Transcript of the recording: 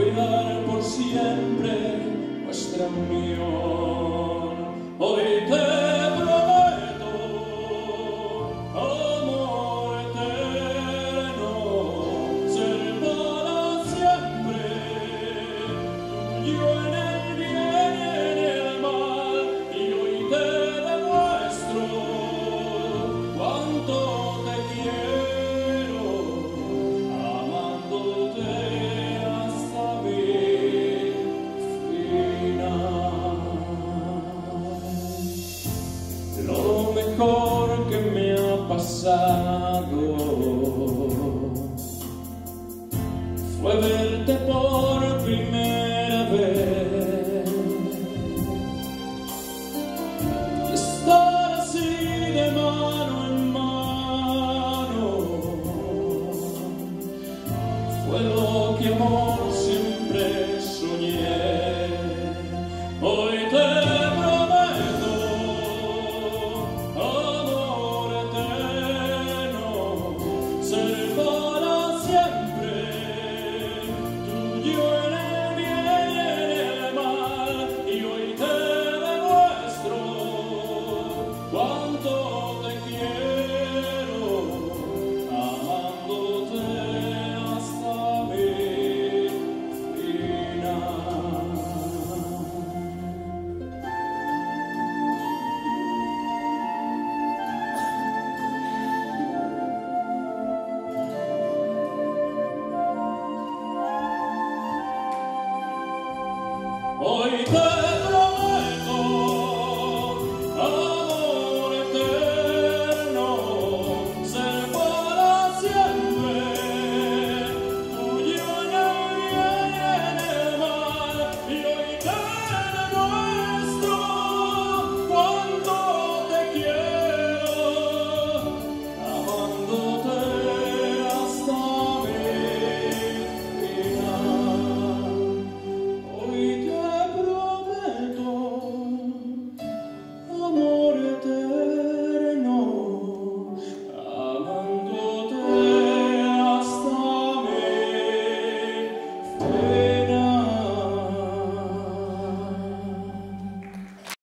cuidar por siempre nuestra unión. Hoy te prometo amor eterno, ser para siempre tuyo en el bien y en el mal. Y hoy te demuestro cuánto te quiero, amándote hasta mi final. Lo mejor que me ha pasado fue verte por primera vez y estar así de mano en mano. Fue lo que amor siempre soñé. Hoy te prometo amor eterno, ser para siempre tuyo en el bien y en el mal. Y hoy te demuestro cuánto te quiero, amándote hasta mi final. Hoy te